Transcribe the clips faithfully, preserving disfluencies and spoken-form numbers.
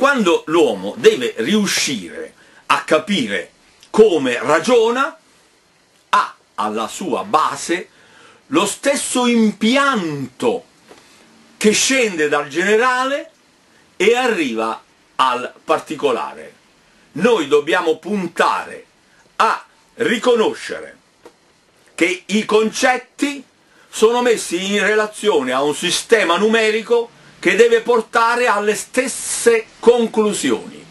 quando l'uomo deve riuscire a capire come ragiona, ha alla sua base lo stesso impianto che scende dal generale e arriva al particolare. Noi dobbiamo puntare a riconoscere che i concetti sono messi in relazione a un sistema numerico che deve portare alle stesse conclusioni.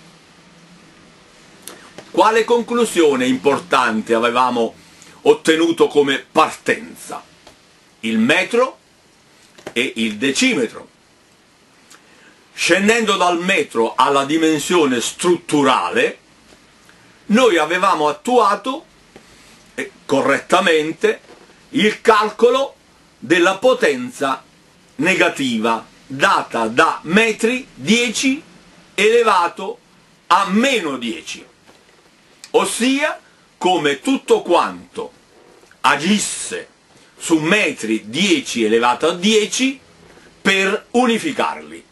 Quale conclusione importante avevamo ottenuto come partenza? Il metro e il decimetro. Scendendo dal metro alla dimensione strutturale, noi avevamo attuato eh, correttamente il calcolo della potenza negativa data da metri dieci elevato a meno dieci, ossia come tutto quanto agisse su metri dieci elevato a dieci per unificarli.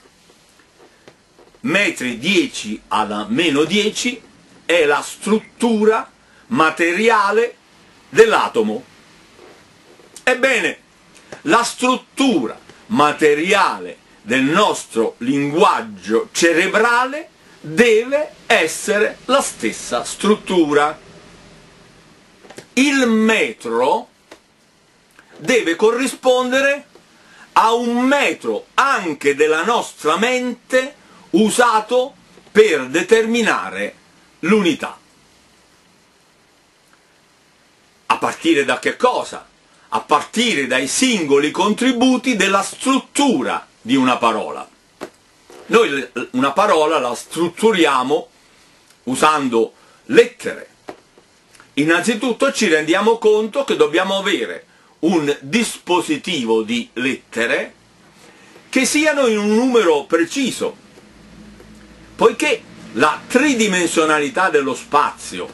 Metri dieci alla meno dieci è la struttura materiale dell'atomo. Ebbene, la struttura materiale del nostro linguaggio cerebrale deve essere la stessa struttura. Il metro deve corrispondere a un metro anche della nostra mente usato per determinare l'unità. A partire da che cosa? A partire dai singoli contributi della struttura di una parola. Noi una parola la strutturiamo usando lettere. Innanzitutto ci rendiamo conto che dobbiamo avere un dispositivo di lettere che siano in un numero preciso, poiché la tridimensionalità dello spazio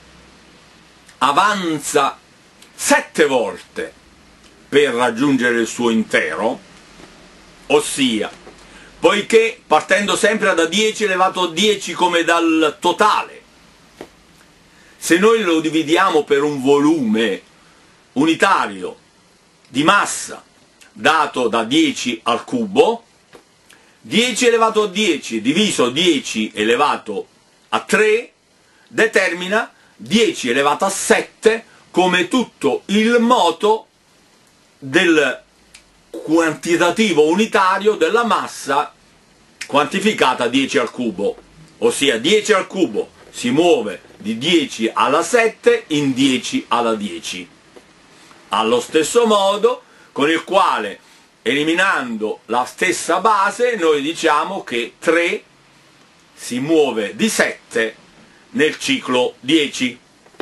avanza sette volte per raggiungere il suo intero, ossia, poiché partendo sempre da dieci elevato a dieci come dal totale, se noi lo dividiamo per un volume unitario di massa dato da dieci al cubo, dieci elevato a dieci diviso dieci elevato a tre determina dieci elevato a sette come tutto il moto del quantitativo unitario della massa quantificata a dieci al cubo, ossia dieci al cubo si muove di dieci alla sette in dieci alla dieci. Allo stesso modo con il quale, eliminando la stessa base, noi diciamo che tre si muove di sette nel ciclo dieci.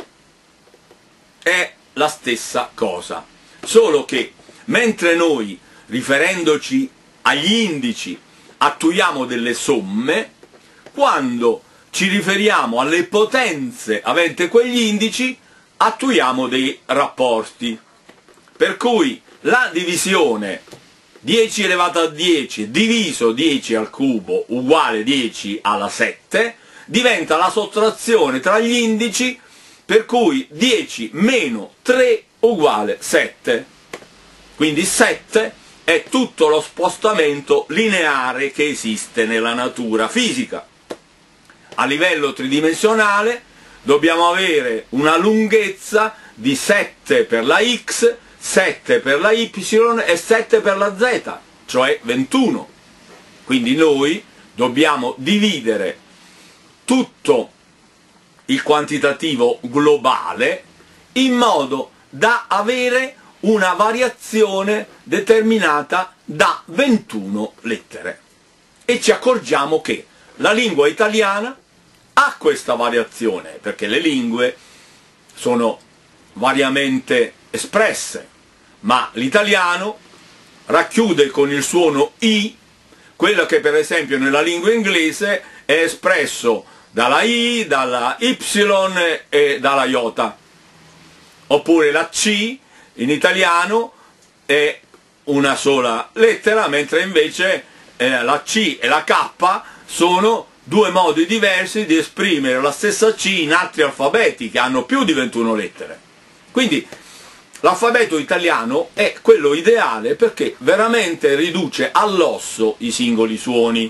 È la stessa cosa, solo che mentre noi, riferendoci agli indici, attuiamo delle somme, quando ci riferiamo alle potenze avente quegli indici, attuiamo dei rapporti. Per cui la divisione dieci elevato a dieci diviso dieci al cubo uguale dieci alla sette diventa la sottrazione tra gli indici, per cui dieci meno tre uguale sette. Quindi sette è tutto lo spostamento lineare che esiste nella natura fisica. A livello tridimensionale dobbiamo avere una lunghezza di sette per la x, sette per la y e sette per la z, cioè ventuno. Quindi noi dobbiamo dividere tutto il quantitativo globale in modo da avere una variazione determinata da ventuno lettere. E ci accorgiamo che la lingua italiana ha questa variazione, perché le lingue sono variamente espresse, ma l'italiano racchiude con il suono I quello che per esempio nella lingua inglese è espresso dalla I, dalla Y e dalla J. Oppure la C in italiano è una sola lettera, mentre invece eh, la C e la K sono due modi diversi di esprimere la stessa C in altri alfabeti che hanno più di ventuno lettere. Quindi l'alfabeto italiano è quello ideale perché veramente riduce all'osso i singoli suoni.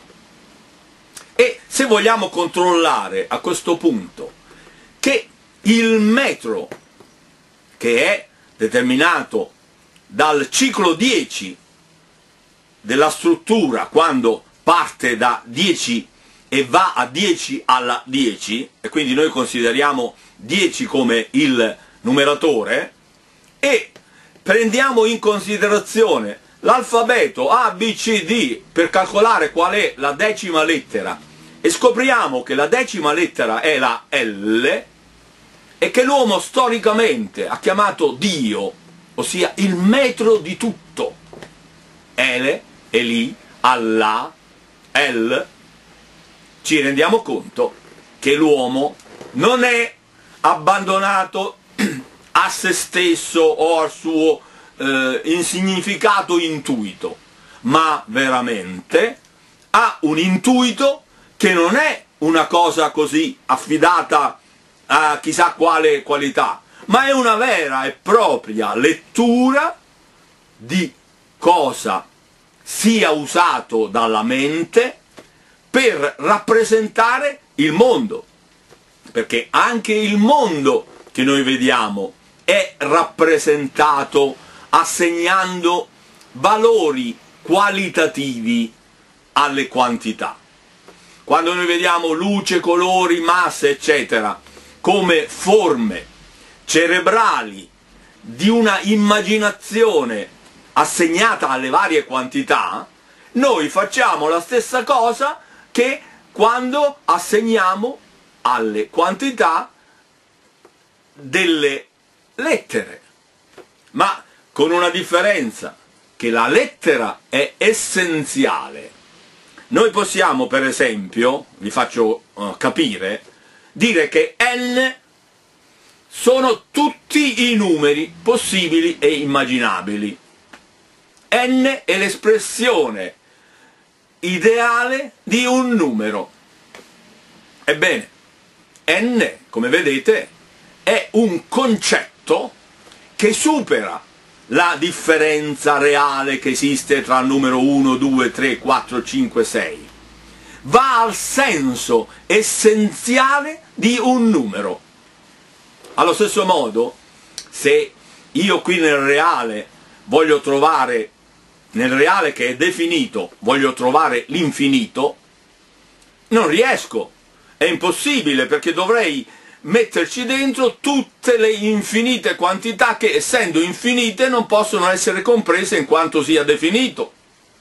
E se vogliamo controllare a questo punto che il metro, che è determinato dal ciclo dieci della struttura, quando parte da dieci e va a dieci alla dieci, e quindi noi consideriamo dieci come il numeratore, e prendiamo in considerazione l'alfabeto A, B, C, D per calcolare qual è la decima lettera, e scopriamo che la decima lettera è la L, e che l'uomo storicamente ha chiamato Dio, ossia il metro di tutto, Ele, Eli, Allah, El, ci rendiamo conto che l'uomo non è abbandonato a se stesso o al suo eh, insignificato intuito, ma veramente ha un intuito che non è una cosa così affidata a chissà quale qualità, ma è una vera e propria lettura di cosa sia usato dalla mente per rappresentare il mondo, perché anche il mondo che noi vediamo è rappresentato assegnando valori qualitativi alle quantità. Quando noi vediamo luce, colori, masse, eccetera, come forme cerebrali di una immaginazione assegnata alle varie quantità, noi facciamo la stessa cosa che quando assegniamo alle quantità delle lettere, ma con una differenza, che la lettera è essenziale. Noi possiamo, per esempio, vi faccio uh, capire, dire che N sono tutti i numeri possibili e immaginabili. N è l'espressione ideale di un numero. Ebbene, N, come vedete, è un concetto che supera la differenza reale che esiste tra il numero uno, due, tre, quattro, cinque, sei. Va al senso essenziale di un numero. Allo stesso modo, se io qui nel reale voglio trovare, nel reale che è definito, voglio trovare l'infinito, non riesco, è impossibile, perché dovrei metterci dentro tutte le infinite quantità che, essendo infinite, non possono essere comprese in quanto sia definito.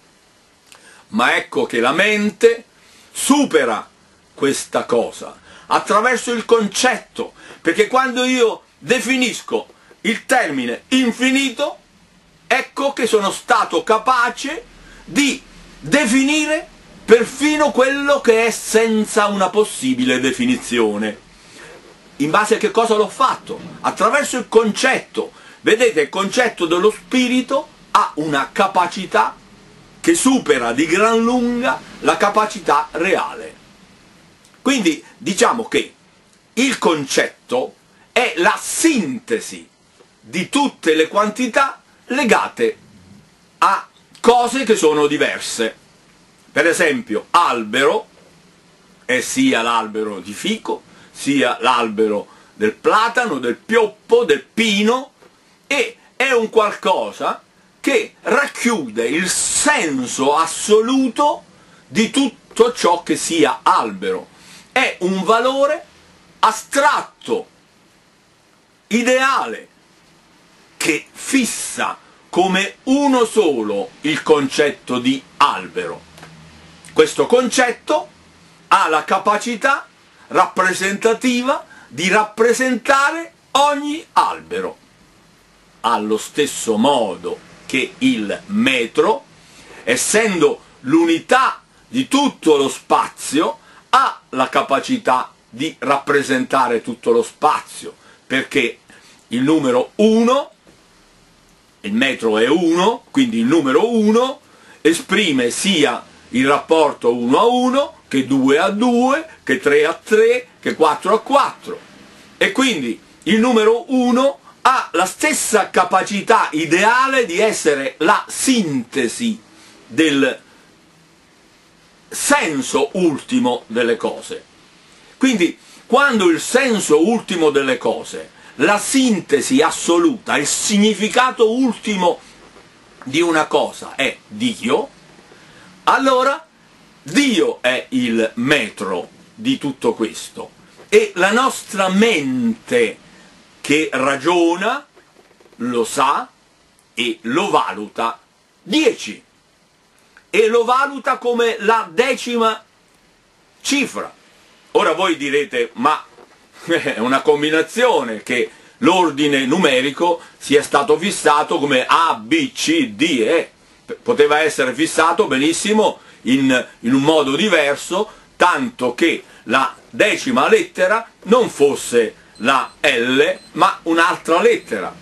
Ma ecco che la mente supera questa cosa attraverso il concetto, perché quando io definisco il termine infinito, ecco che sono stato capace di definire perfino quello che è senza una possibile definizione. In base a che cosa l'ho fatto? Attraverso il concetto. Vedete, il concetto dello spirito ha una capacità che supera di gran lunga la capacità reale. Quindi diciamo che il concetto è la sintesi di tutte le quantità legate a cose che sono diverse. Per esempio, albero è sia l'albero di fico, sia l'albero del platano, del pioppo, del pino, e è un qualcosa che racchiude il senso assoluto di tutto ciò che sia albero. È un valore astratto, ideale, che fissa come uno solo il concetto di albero. Questo concetto ha la capacità rappresentativa di rappresentare ogni albero, allo stesso modo che il metro, essendo l'unità di tutto lo spazio, ha la capacità di rappresentare tutto lo spazio, perché il numero uno, il metro è uno, quindi il numero uno esprime sia il rapporto uno a uno, che due a due, che tre a tre, che quattro a quattro. E quindi il numero uno ha la stessa capacità ideale di essere la sintesi del senso ultimo delle cose. Quindi quando il senso ultimo delle cose, la sintesi assoluta, il significato ultimo di una cosa è Dio, allora Dio è il metro di tutto questo. E la nostra mente che ragiona, lo sa e lo valuta dieci. E lo valuta come la decima cifra. Ora voi direte, ma è una combinazione che l'ordine numerico sia stato fissato come A, B, C, D, E. Poteva essere fissato benissimo in, in un modo diverso, tanto che la decima lettera non fosse la L, ma un'altra lettera.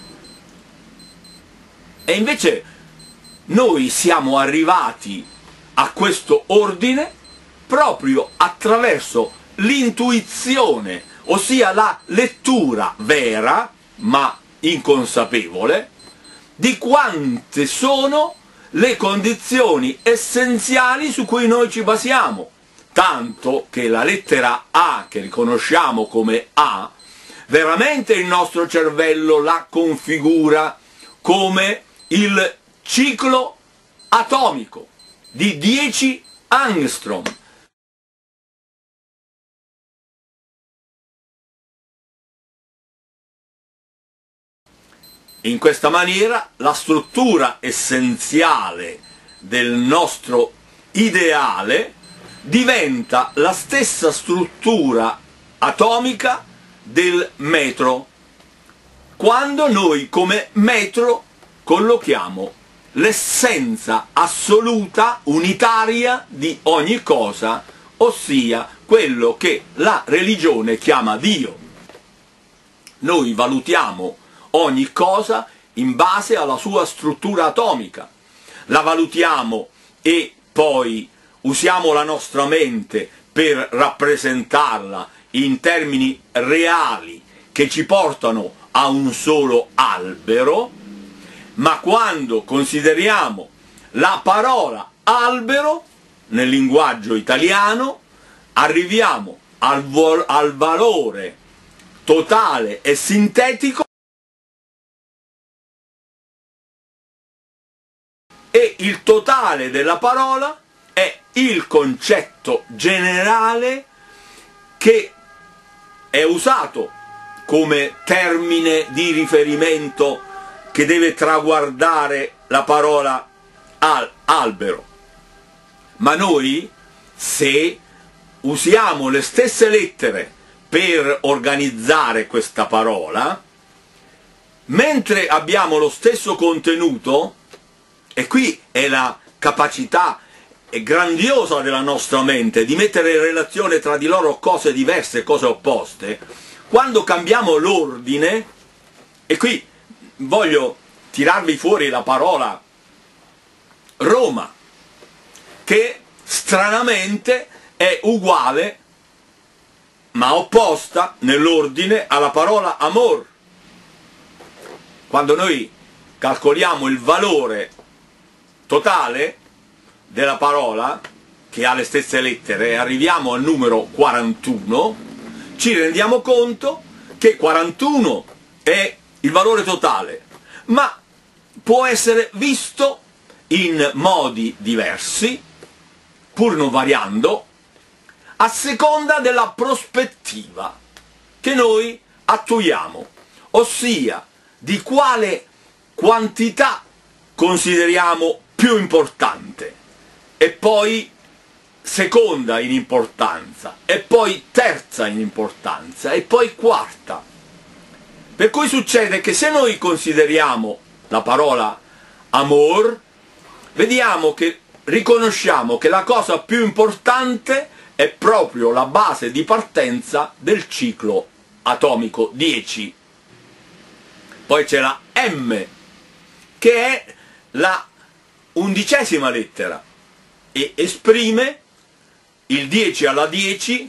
E invece noi siamo arrivati a questo ordine proprio attraverso l'intuizione, ossia la lettura vera, ma inconsapevole, di quante sono le condizioni essenziali su cui noi ci basiamo, tanto che la lettera A, che riconosciamo come A, veramente il nostro cervello la configura come il ciclo atomico di dieci angstrom. In questa maniera la struttura essenziale del nostro ideale diventa la stessa struttura atomica del metro, quando noi come metro collochiamo l'essenza assoluta, unitaria di ogni cosa, ossia quello che la religione chiama Dio. Noi valutiamo ogni cosa in base alla sua struttura atomica, la valutiamo e poi usiamo la nostra mente per rappresentarla in termini reali che ci portano a un solo albero, ma quando consideriamo la parola albero nel linguaggio italiano arriviamo al, al valore totale e sintetico e il totale della parola è il concetto generale che è usato come termine di riferimento che deve traguardare la parola al albero. Ma noi, se usiamo le stesse lettere per organizzare questa parola, mentre abbiamo lo stesso contenuto, e qui è la capacità grandiosa della nostra mente di mettere in relazione tra di loro cose diverse, cose opposte, quando cambiamo l'ordine, e qui voglio tirarvi fuori la parola Roma, che stranamente è uguale ma opposta nell'ordine alla parola amor. Quando noi calcoliamo il valore totale della parola, che ha le stesse lettere, e arriviamo al numero quarantuno, ci rendiamo conto che quarantuno è il valore totale, ma può essere visto in modi diversi, pur non variando, a seconda della prospettiva che noi attuiamo, ossia di quale quantità consideriamo più importante, e poi seconda in importanza, e poi terza in importanza, e poi quarta. Per cui succede che se noi consideriamo la parola amor, vediamo che riconosciamo che la cosa più importante è proprio la base di partenza del ciclo atomico dieci. Poi c'è la M, che è la undicesima lettera, e esprime il dieci alla dieci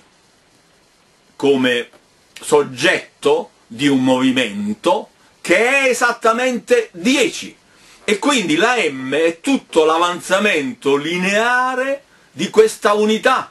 come soggetto di un movimento che è esattamente dieci, e quindi la m è tutto l'avanzamento lineare di questa unità.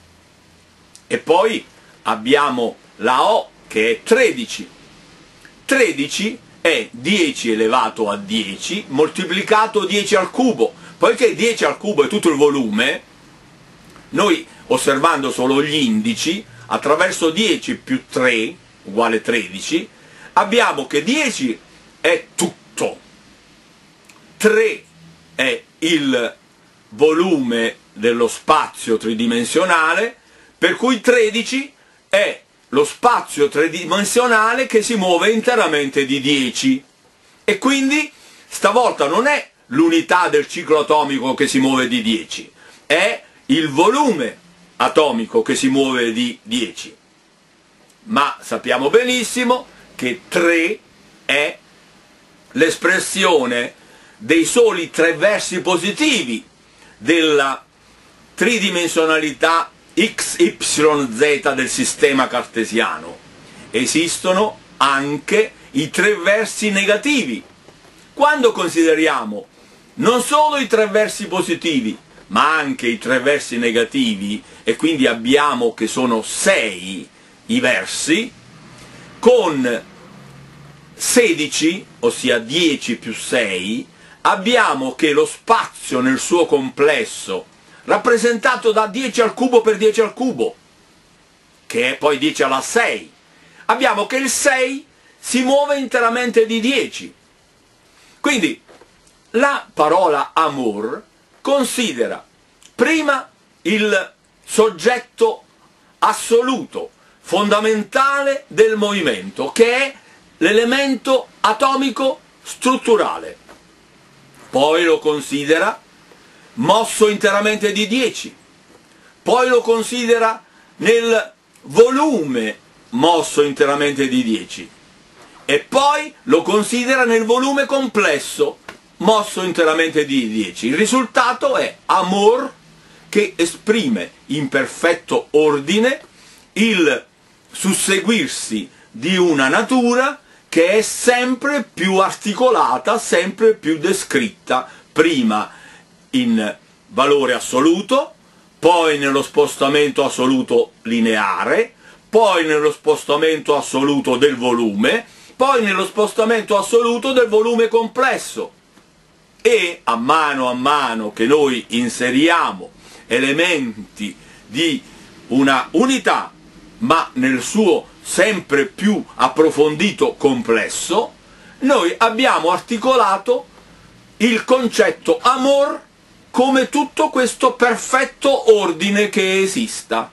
E poi abbiamo la O che è tredici. tredici è dieci elevato a dieci moltiplicato dieci al cubo. Poiché dieci al cubo è tutto il volume, noi, osservando solo gli indici, attraverso dieci più tre uguale tredici, abbiamo che dieci è tutto, tre è il volume dello spazio tridimensionale, per cui tredici è lo spazio tridimensionale che si muove interamente di dieci. E quindi stavolta non è l'unità del ciclo atomico che si muove di dieci, è il volume atomico che si muove di dieci. Ma sappiamo benissimo che tre è l'espressione dei soli tre versi positivi della tridimensionalità x y z del sistema cartesiano. Esistono anche i tre versi negativi. Quando consideriamo non solo i tre versi positivi, ma anche i tre versi negativi, e quindi abbiamo che sono sei i versi, con sedici, ossia dieci più sei, abbiamo che lo spazio nel suo complesso, rappresentato da dieci al cubo per dieci al cubo, che è poi dieci alla sei, abbiamo che il sei si muove interamente di dieci. Quindi la parola amor considera prima il soggetto assoluto, fondamentale del movimento, che è l'elemento atomico strutturale. Poi lo considera mosso interamente di dieci, poi lo considera nel volume mosso interamente di dieci, e poi lo considera nel volume complesso mosso interamente di dieci. Il risultato è amor, che esprime in perfetto ordine il susseguirsi di una natura che è sempre più articolata, sempre più descritta, prima in valore assoluto, poi nello spostamento assoluto lineare, poi nello spostamento assoluto del volume, poi nello spostamento assoluto del volume complesso. E a mano a mano che noi inseriamo elementi di una unità, ma nel suo sempre più approfondito complesso, noi abbiamo articolato il concetto amor come tutto questo perfetto ordine che esista.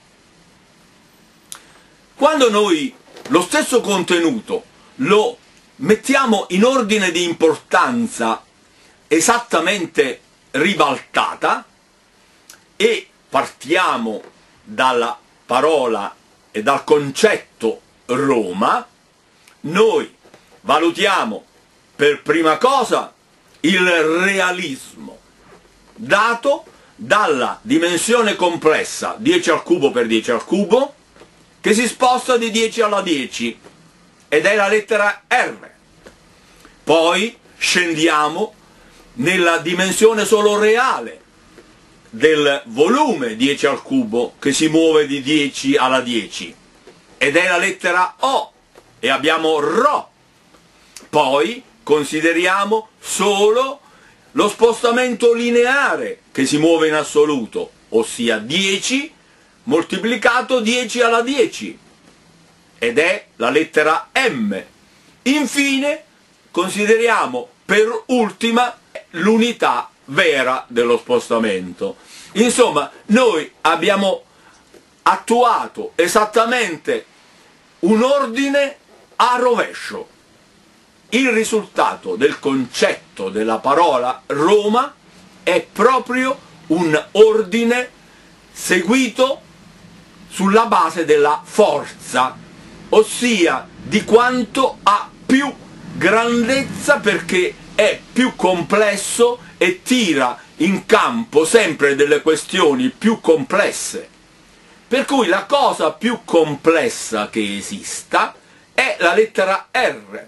Quando noi lo stesso contenuto lo mettiamo in ordine di importanza esattamente ribaltata e partiamo dalla parola e dal concetto Roma, noi valutiamo per prima cosa il realismo dato dalla dimensione complessa dieci al cubo per dieci al cubo, che si sposta di dieci alla dieci, ed è la lettera R. Poi scendiamo nella dimensione solo reale del volume dieci al cubo, che si muove di dieci alla dieci, ed è la lettera O, e abbiamo Rho. Poi consideriamo solo lo spostamento lineare che si muove in assoluto, ossia dieci moltiplicato dieci alla dieci, ed è la lettera M. Infine consideriamo per ultima l'unità vera dello spostamento. Insomma, noi abbiamo attuato esattamente un ordine a rovescio. Il risultato del concetto della parola Roma è proprio un ordine seguito sulla base della forza, ossia di quanto ha più grandezza, perché è più complesso e tira in campo sempre delle questioni più complesse. Per cui la cosa più complessa che esista è la lettera R,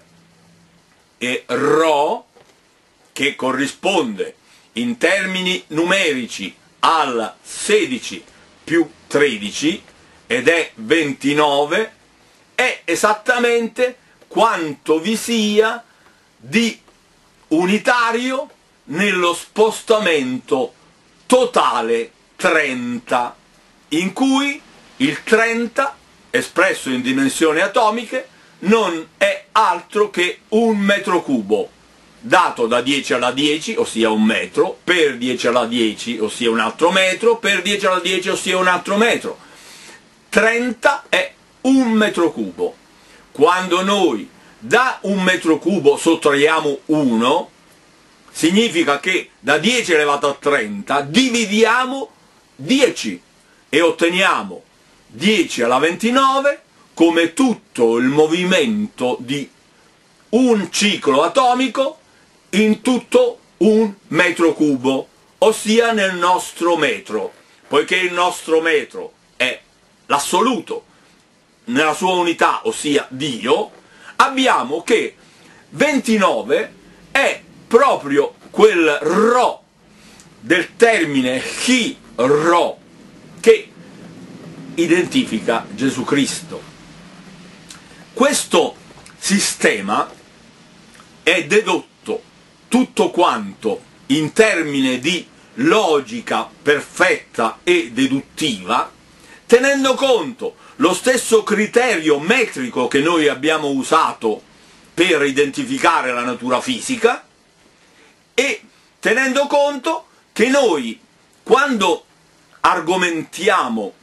e Rho, che corrisponde in termini numerici al sedici più tredici ed è ventinove, è esattamente quanto vi sia di unitario nello spostamento totale trenta, in cui il trenta, espresso in dimensioni atomiche, non è altro che un metro cubo, dato da dieci alla dieci, ossia un metro, per dieci alla dieci, ossia un altro metro, per dieci alla dieci, ossia un altro metro. trenta è un metro cubo. Quando noi da un metro cubo sottraiamo uno, significa che da dieci elevato a trenta dividiamo dieci e otteniamo dieci alla ventinove come tutto il movimento di un ciclo atomico in tutto un metro cubo, ossia nel nostro metro, poiché il nostro metro è l'assoluto nella sua unità, ossia Dio. Abbiamo che ventinove è proprio quel Rho del termine Chi Rho che identifica Gesù Cristo. Questo sistema è dedotto tutto quanto in termini di logica perfetta e deduttiva, tenendo conto lo stesso criterio metrico che noi abbiamo usato per identificare la natura fisica, e tenendo conto che noi, quando argomentiamo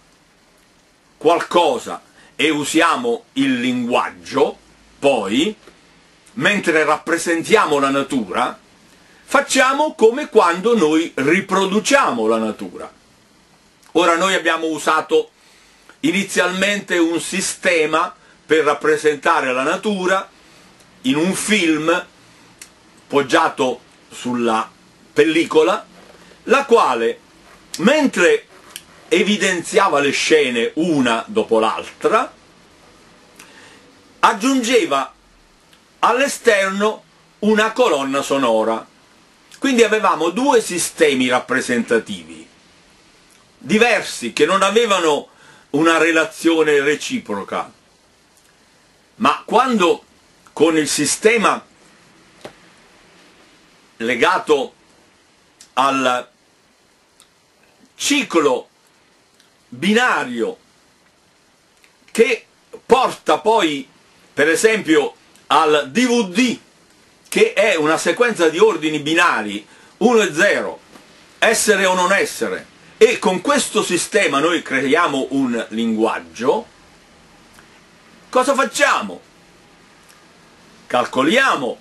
qualcosa e usiamo il linguaggio, poi, mentre rappresentiamo la natura, facciamo come quando noi riproduciamo la natura. Ora, noi abbiamo usato inizialmente un sistema per rappresentare la natura in un film poggiato sulla pellicola, la quale, mentre evidenziava le scene una dopo l'altra, aggiungeva all'esterno una colonna sonora. Quindi avevamo due sistemi rappresentativi diversi, che non avevano una relazione reciproca, ma quando con il sistema legato al ciclo binario, che porta poi per esempio al D V D, che è una sequenza di ordini binari uno e zero, essere o non essere, e con questo sistema noi creiamo un linguaggio, cosa facciamo? Calcoliamo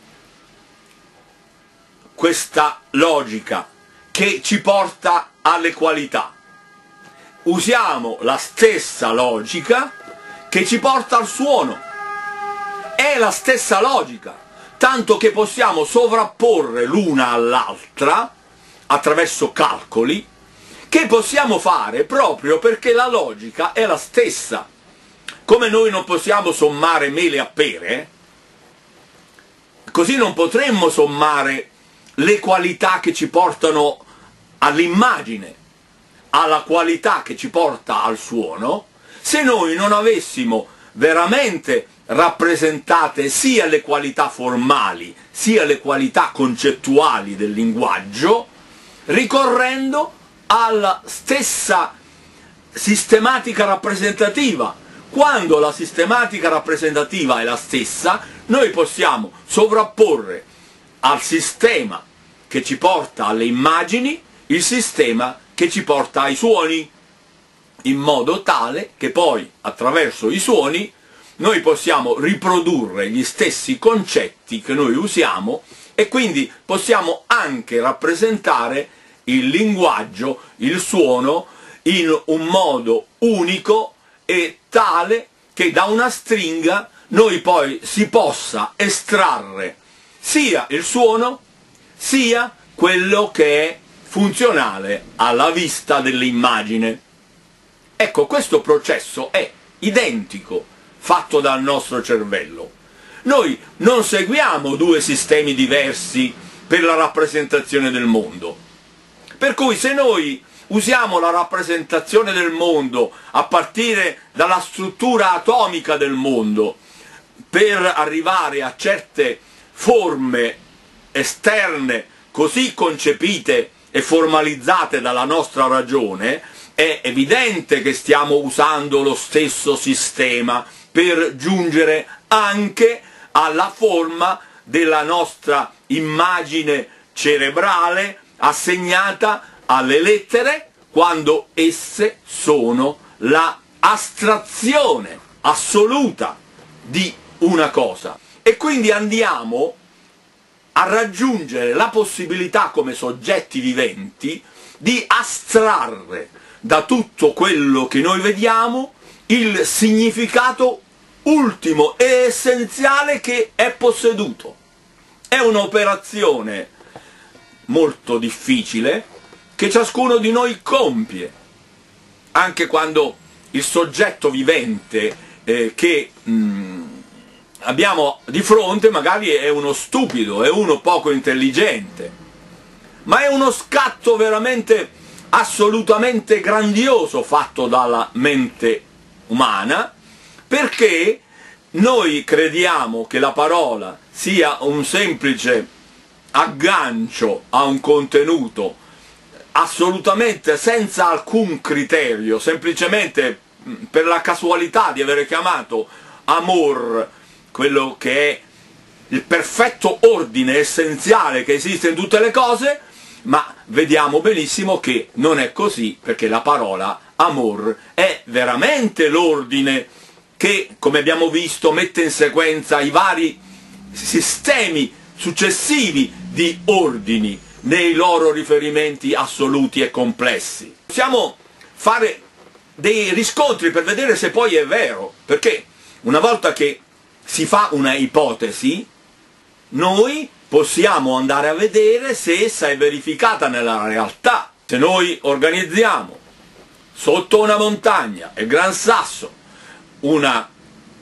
questa logica che ci porta alle qualità. Usiamo la stessa logica che ci porta al suono. È la stessa logica, tanto che possiamo sovrapporre l'una all'altra attraverso calcoli che possiamo fare proprio perché la logica è la stessa. Come noi non possiamo sommare mele a pere, così non potremmo sommare le qualità che ci portano all'immagine, alla qualità che ci porta al suono, se noi non avessimo veramente rappresentate sia le qualità formali sia le qualità concettuali del linguaggio, ricorrendo alla stessa sistematica rappresentativa. Quando la sistematica rappresentativa è la stessa, noi possiamo sovrapporre al sistema che ci porta alle immagini il sistema che ci porta ai suoni, in modo tale che poi attraverso i suoni noi possiamo riprodurre gli stessi concetti che noi usiamo, e quindi possiamo anche rappresentare il linguaggio, il suono, in un modo unico e tale che da una stringa noi poi si possa estrarre sia il suono sia quello che è funzionale alla vista dell'immagine. Ecco, questo processo è identico, fatto dal nostro cervello. Noi non seguiamo due sistemi diversi per la rappresentazione del mondo. Per cui se noi usiamo la rappresentazione del mondo a partire dalla struttura atomica del mondo per arrivare a certe forme esterne così concepite e formalizzate dalla nostra ragione, è evidente che stiamo usando lo stesso sistema per giungere anche alla forma della nostra immagine cerebrale assegnata alle lettere quando esse sono la astrazione assoluta di una cosa. E quindi andiamo a raggiungere la possibilità come soggetti viventi di astrarre da tutto quello che noi vediamo il significato ultimo e essenziale che è posseduto. È un'operazione molto difficile che ciascuno di noi compie, anche quando il soggetto vivente eh, che mh, abbiamo di fronte magari è uno stupido, è uno poco intelligente, ma è uno scatto veramente assolutamente grandioso fatto dalla mente umana, perché noi crediamo che la parola sia un semplice aggancio a un contenuto assolutamente senza alcun criterio, semplicemente per la casualità di avere chiamato amor quello che è il perfetto ordine essenziale che esiste in tutte le cose, ma vediamo benissimo che non è così, perché la parola amor è veramente l'ordine che, come abbiamo visto, mette in sequenza i vari sistemi successivi di ordini nei loro riferimenti assoluti e complessi. Possiamo fare dei riscontri per vedere se poi è vero, perché una volta che si fa una ipotesi, noi possiamo andare a vedere se essa è verificata nella realtà. Se noi organizziamo sotto una montagna, il Gran Sasso, una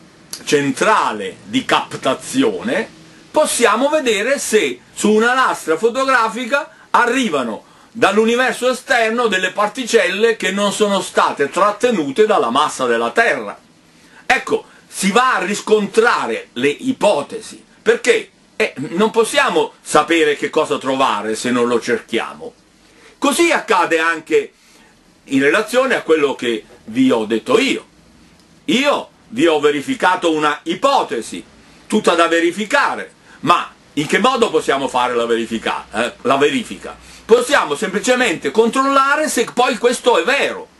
centrale di captazione, possiamo vedere se su una lastra fotografica arrivano dall'universo esterno delle particelle che non sono state trattenute dalla massa della Terra. Ecco, si va a riscontrare le ipotesi, perché eh, non possiamo sapere che cosa trovare se non lo cerchiamo. Così accade anche in relazione a quello che vi ho detto io. Io vi ho verificato una ipotesi, tutta da verificare, ma in che modo possiamo fare la verifica? Eh, la verifica? Possiamo semplicemente controllare se poi questo è vero.